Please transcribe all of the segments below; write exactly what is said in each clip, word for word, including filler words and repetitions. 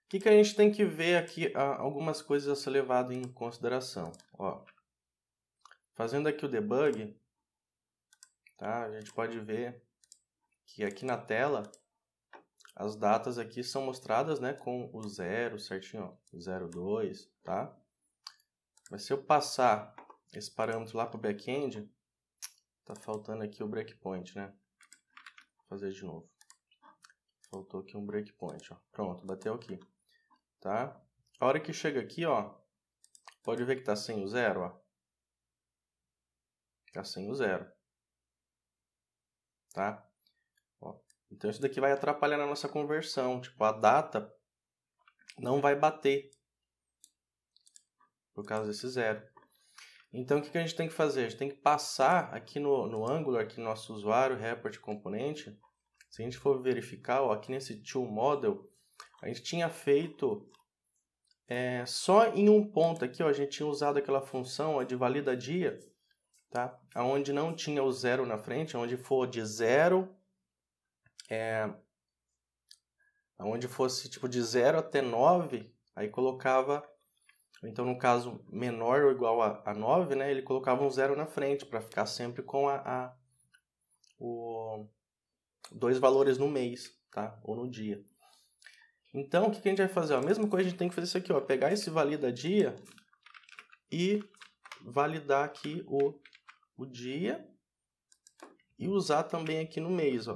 que, que a gente tem que ver aqui, algumas coisas a ser levado em consideração. Ó, fazendo aqui o debug, tá? A gente pode ver que aqui na tela as datas aqui são mostradas, né, com o zero certinho, ó, zero dois, tá? Mas se eu passar esse parâmetro lá para o back-end, tá faltando aqui o breakpoint, né? Vou fazer de novo. Faltou aqui um breakpoint, ó. Pronto, bateu aqui, tá? A hora que chega aqui, ó, pode ver que tá sem o zero, ó. Tá sem o zero, tá? Ó, então isso daqui vai atrapalhar na nossa conversão, tipo, a data não vai bater por causa desse zero. Então, o que a gente tem que fazer? A gente tem que passar aqui no, no Angular, aqui no nosso usuário, report componente. Se a gente for verificar, ó, aqui nesse toModel, a gente tinha feito é, só em um ponto aqui, ó, a gente tinha usado aquela função ó, de valida dia, tá? Onde não tinha o zero na frente, onde for de zero, é, onde fosse tipo de zero até nove, aí colocava... Então, no caso, menor ou igual a, a nove, né, ele colocava um zero na frente, para ficar sempre com a, a, o, dois valores no mês, tá? Ou no dia. Então, o que, que a gente vai fazer? A mesma coisa a gente tem que fazer isso aqui, ó, pegar esse valida dia e validar aqui o, o dia e usar também aqui no mês, ó.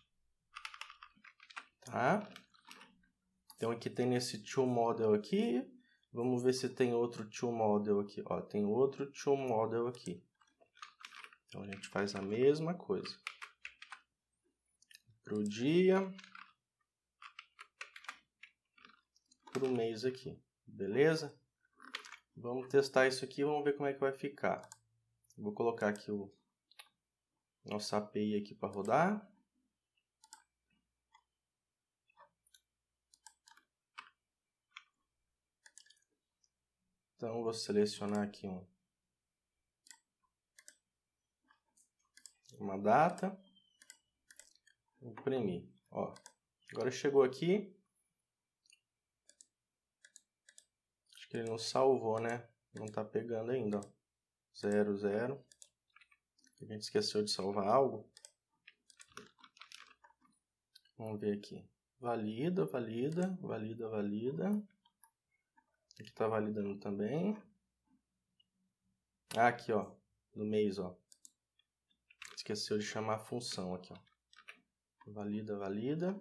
Tá? Então, aqui tem esse toModel aqui. Vamos ver se tem outro toModel aqui. Ó, tem outro toModel aqui. Então, a gente faz a mesma coisa. Para o dia. Para o mês aqui. Beleza? Vamos testar isso aqui e vamos ver como é que vai ficar. Vou colocar aqui o nossa A P I aqui para rodar. Então, vou selecionar aqui um, uma data, imprimir. Ó, agora chegou aqui, acho que ele não salvou, né? Não está pegando ainda, ó. zero, zero. A gente esqueceu de salvar algo. Vamos ver aqui. Valida, valida, valida, valida. Aqui está validando também. Ah, aqui, ó, no mês, ó. Esqueceu de chamar a função aqui, ó. Valida, valida.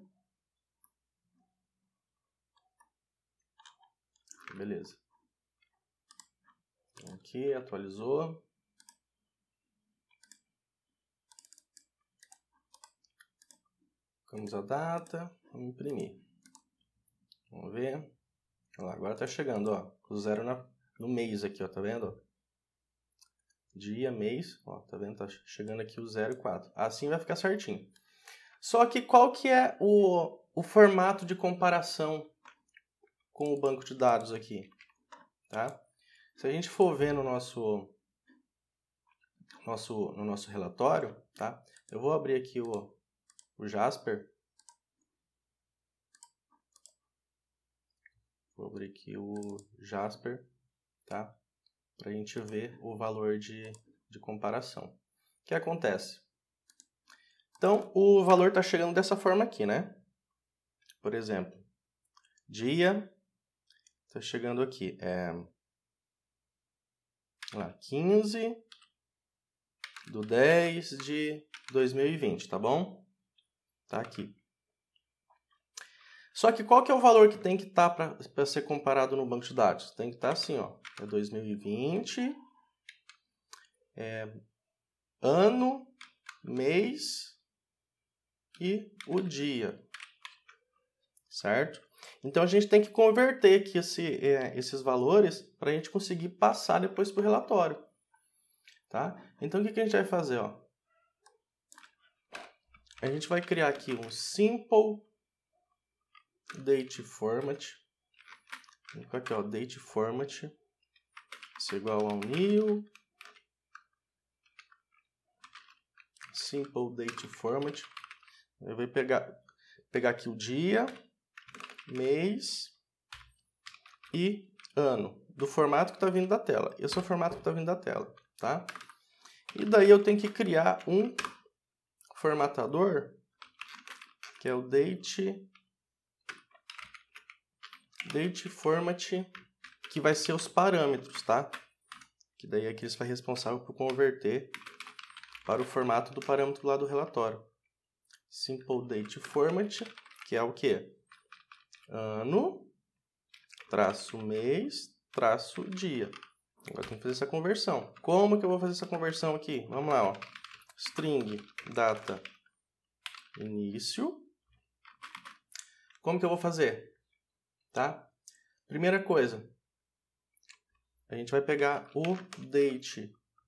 Beleza. Aqui, atualizou. Colocamos a data, vamos imprimir. Vamos ver. Olha lá, agora tá chegando, ó, o zero na, no mês aqui, ó, tá vendo? Dia, mês, ó, tá vendo? Tá chegando aqui o zero e quatro. Assim vai ficar certinho. Só que qual que é o, o formato de comparação com o banco de dados aqui, tá? Se a gente for ver no nosso, nosso, no nosso relatório, tá? Eu vou abrir aqui o, o Jasper. Vou abrir aqui o Jasper, tá? Para a gente ver o valor de, de comparação. O que acontece? Então, o valor está chegando dessa forma aqui, né? Por exemplo, dia, está chegando aqui, é lá, quinze do dez de dois mil e vinte, tá bom? Tá aqui. Só que qual que é o valor que tem que estar tá para ser comparado no banco de dados? Tem que estar tá assim, ó, é dois mil e vinte, é, ano, mês e o dia, certo? Então a gente tem que converter aqui esse, é, esses valores para a gente conseguir passar depois para o relatório, tá? Então o que, que a gente vai fazer, ó? A gente vai criar aqui um simple date format. Aqui, ó, date format, isso é igual a um new simple date format. Eu vou pegar, pegar aqui o dia, mês e ano, do formato que está vindo da tela. Esse é o formato que está vindo da tela, tá? E daí eu tenho que criar um formatador, que é o date, date format, que vai ser os parâmetros, tá? Que daí aqui isso vai responsável por converter para o formato do parâmetro lá do relatório. Simple date format, que é o quê? Ano, traço mês, traço dia. Agora tem que fazer essa conversão. Como que eu vou fazer essa conversão aqui? Vamos lá, ó. String data início. Como que eu vou fazer? Tá? Primeira coisa, a gente vai pegar o date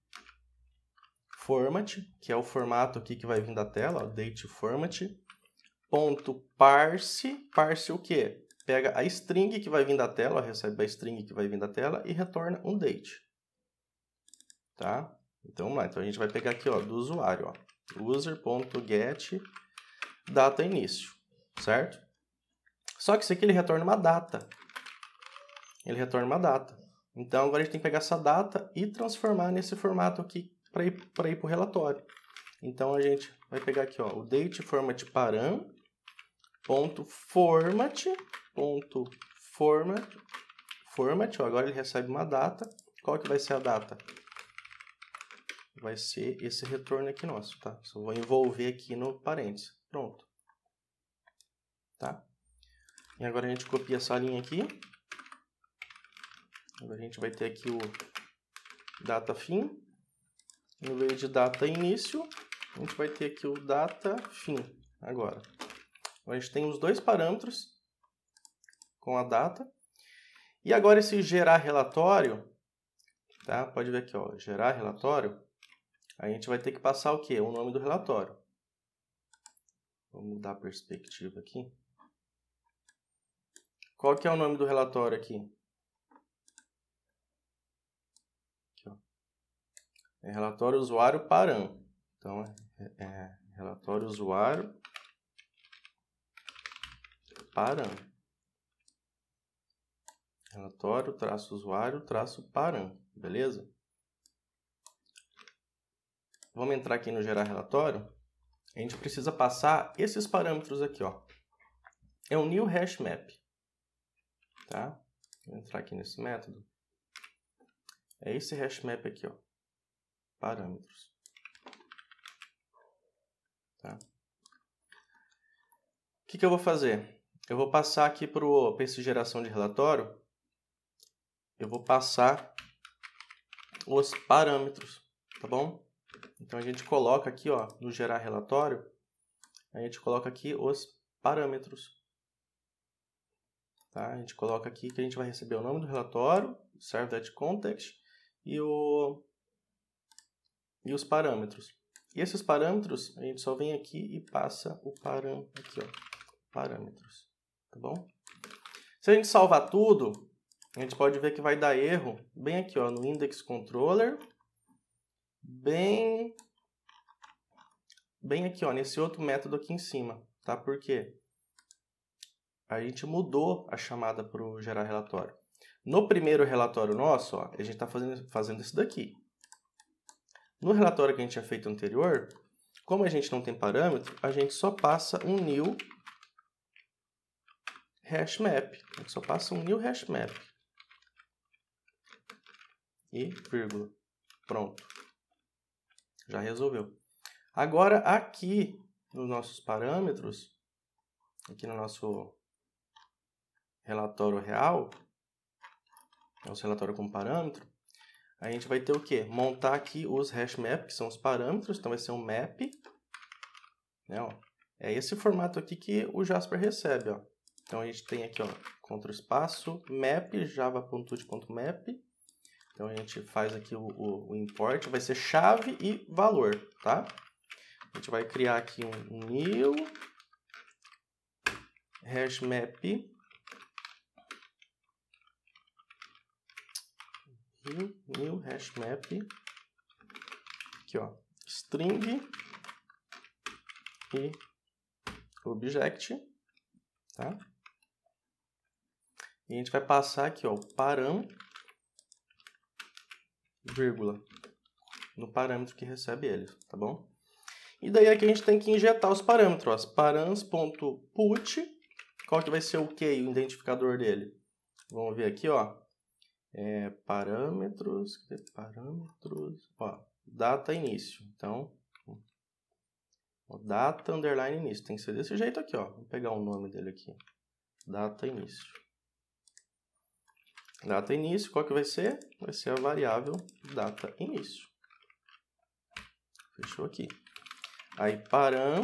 format, que é o formato aqui que vai vir da tela, ó, date format, ponto parse, parse o quê? Pega a string que vai vir da tela, ó, recebe a string que vai vir da tela e retorna um date. Tá? Então vamos lá, então a gente vai pegar aqui, ó, do usuário, ó, user.get data início, certo? Só que isso aqui ele retorna uma data. Ele retorna uma data. Então agora a gente tem que pegar essa data e transformar nesse formato aqui para ir para ir para o relatório. Então a gente vai pegar aqui, ó, o date format param ponto format ponto format format, ó, agora ele recebe uma data. Qual que vai ser a data? Vai ser esse retorno aqui nosso, tá? Só vou envolver aqui no parênteses. Pronto. Tá? E agora a gente copia essa linha aqui. Agora a gente vai ter aqui o data fim. No meio de data início, a gente vai ter aqui o data fim. Agora, a gente tem os dois parâmetros com a data. E agora esse gerar relatório, tá? Pode ver aqui, ó, gerar relatório. A gente vai ter que passar o quê? O nome do relatório. Vamos mudar a perspectiva aqui. Qual que é o nome do relatório aqui? Aqui, ó. É relatório usuário param. Então, é, é relatório usuário param. Relatório, traço usuário, traço param. Beleza? Vamos entrar aqui no gerar relatório. A gente precisa passar esses parâmetros aqui, ó. É um new hash map. Tá? Vou entrar aqui nesse método. É esse hash map aqui, ó. Parâmetros. Tá? O que que eu vou fazer? Eu vou passar aqui para esse geração de relatório. Eu vou passar os parâmetros, tá bom? Então a gente coloca aqui, ó, no gerar relatório, a gente coloca aqui os parâmetros. Tá? A gente coloca aqui que a gente vai receber o nome do relatório, serve.context e, o, e os parâmetros. E esses parâmetros, a gente só vem aqui e passa o param, aqui, ó, parâmetros. Tá bom? Se a gente salvar tudo, a gente pode ver que vai dar erro bem aqui, ó, no index controller, bem, bem aqui, ó, nesse outro método aqui em cima, tá? Por quê? A gente mudou a chamada para o gerar relatório. No primeiro relatório nosso, ó, a gente está fazendo, fazendo isso daqui. No relatório que a gente tinha feito anterior, como a gente não tem parâmetro, a gente só passa um new hash map. A gente só passa um new hash map. E vírgula. Pronto. Já resolveu. Agora, aqui nos nossos parâmetros, aqui no nosso relatório real, nosso relatório com parâmetro, a gente vai ter o quê? Montar aqui os hash map, que são os parâmetros, então vai ser um map. Né, ó. É esse formato aqui que o Jasper recebe, ó. Então a gente tem aqui, ó, contra espaço, map, java.ut.map. Então a gente faz aqui o, o, o import, vai ser chave e valor, tá? A gente vai criar aqui um, um new hashmap new, new hashmap aqui, ó, string e object, tá? E a gente vai passar aqui, ó, o param, vírgula, no parâmetro que recebe ele, tá bom? E daí aqui a gente tem que injetar os parâmetros, ó, params.put, qual que vai ser o key, o identificador dele? Vamos ver aqui, ó, é, parâmetros, parâmetros, ó, data início, então, ó, data underline início, tem que ser desse jeito aqui, ó, vou pegar o nome dele aqui, data início. Data início, qual que vai ser? Vai ser a variável data início. Fechou aqui. Aí param,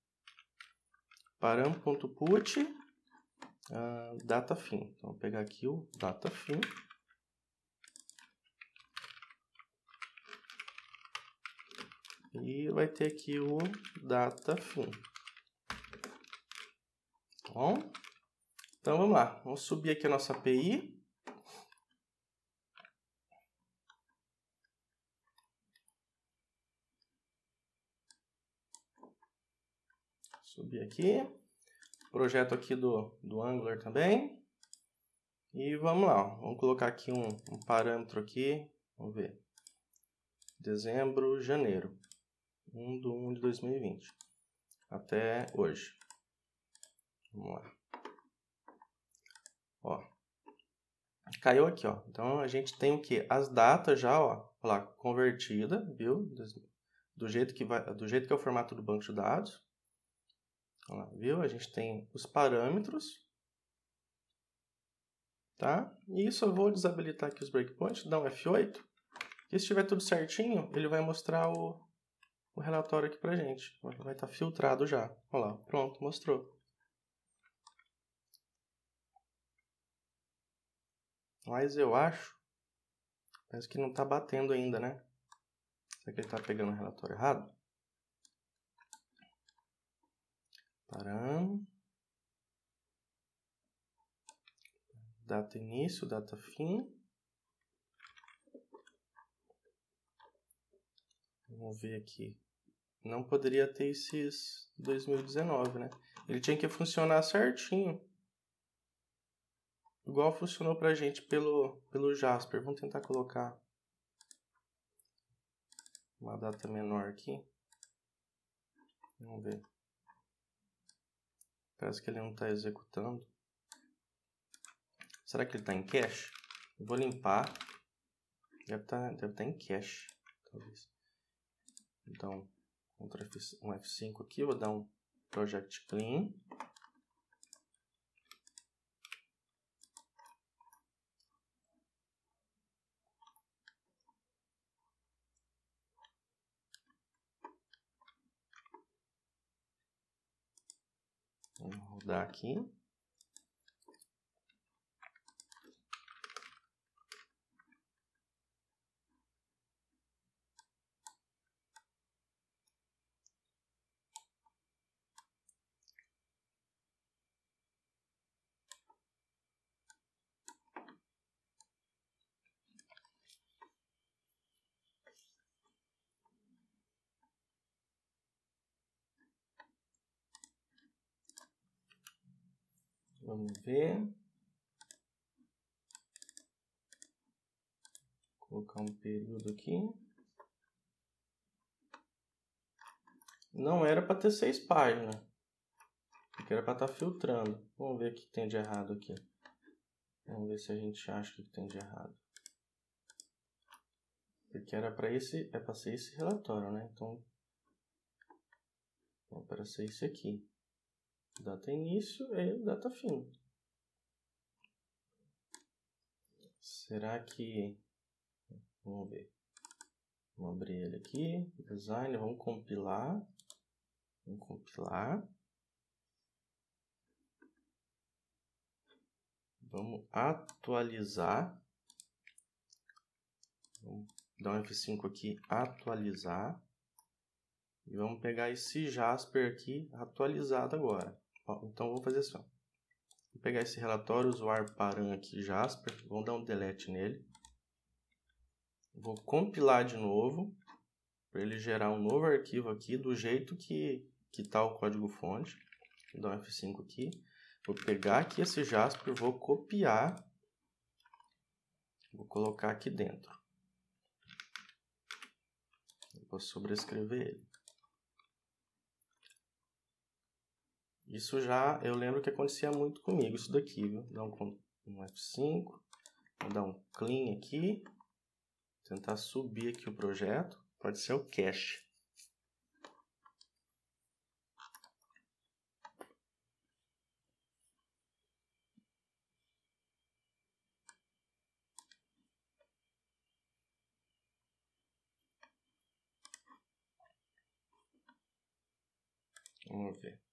param.put, uh, data fim. Então, vou pegar aqui o data fim. E vai ter aqui o data fim. Tá bom? Então, vamos lá. Vamos subir aqui a nossa A P I. Subir aqui, projeto aqui do, do Angular também, e vamos lá, ó. Vamos colocar aqui um, um parâmetro aqui, vamos ver, dezembro, janeiro, um de um de dois mil e vinte, até hoje, vamos lá, ó, caiu aqui, ó, então a gente tem o que? As datas já, ó, lá, convertida, viu, do jeito que vai, do jeito que é o formato do banco de dados. Lá, viu? A gente tem os parâmetros, tá? E isso eu vou desabilitar aqui os breakpoints, dar um F oito. E se estiver tudo certinho, ele vai mostrar o, o relatório aqui pra gente. Vai estar filtrado já. Olha lá, pronto, mostrou. Mas eu acho, parece que não está batendo ainda, né? Será que ele está pegando o relatório errado? Param. Data início, data fim. Vamos ver aqui. Não poderia ter esses dois mil e dezenove, né? Ele tinha que funcionar certinho. Igual funcionou pra gente pelo, pelo Jasper. Vamos tentar colocar uma data menor aqui. Vamos ver. Parece que ele não está executando. Será que ele está em cache? Eu vou limpar. Deve estar deve tá em cache, talvez. Então, um F cinco aqui. Vou dar um project clean. Vamos rodar aqui. Vamos ver. Vou colocar um período aqui. Não era para ter seis páginas. Porque era para estar filtrando. Vamos ver o que tem de errado aqui. Vamos ver se a gente acha o que tem de errado. Porque era para esse, é para ser esse relatório, né? Então, é para ser esse aqui. Data início e data fim. Será que... Vamos ver. Vamos abrir ele aqui. Design, vamos compilar. Vamos compilar. Vamos atualizar. Vamos dar um F cinco aqui, atualizar. E vamos pegar esse Jasper aqui, atualizado agora. Ó, então, vou fazer assim. Ó. Vou pegar esse relatório, usuário param aqui, Jasper. Vamos dar um delete nele. Vou compilar de novo, para ele gerar um novo arquivo aqui, do jeito que que está o código fonte. Vou dar um F cinco aqui. Vou pegar aqui esse Jasper, vou copiar, vou colocar aqui dentro. Vou sobrescrever ele. Isso já, eu lembro que acontecia muito comigo, isso daqui, viu? Dá um, um F cinco, vou dar um clean aqui, tentar subir aqui o projeto, pode ser o cache. Vamos ver.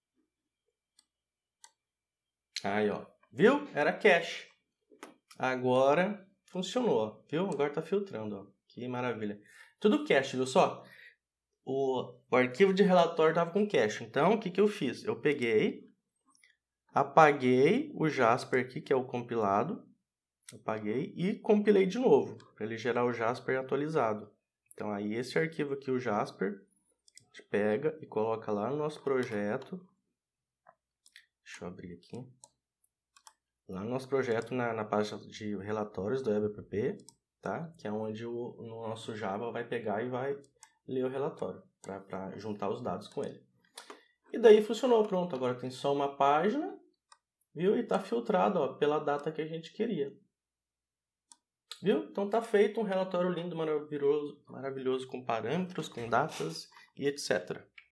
Aí, ó. Viu? Era cache. Agora funcionou, viu? Agora tá filtrando, ó. Que maravilha. Tudo cache, viu só? O, o arquivo de relatório tava com cache. Então, o que que eu fiz? Eu peguei, apaguei o Jasper aqui, que é o compilado. Apaguei e compilei de novo, para ele gerar o Jasper atualizado. Então, aí esse arquivo aqui, o Jasper, a gente pega e coloca lá no nosso projeto. Deixa eu abrir aqui. Lá no nosso projeto, na, na página de relatórios do web app, tá? Que é onde o, o nosso Java vai pegar e vai ler o relatório, para juntar os dados com ele. E daí funcionou, pronto. Agora tem só uma página, viu? E está filtrado, ó, pela data que a gente queria. Viu? Então está feito um relatório lindo, maravilhoso, maravilhoso com parâmetros, com datas e etcétera.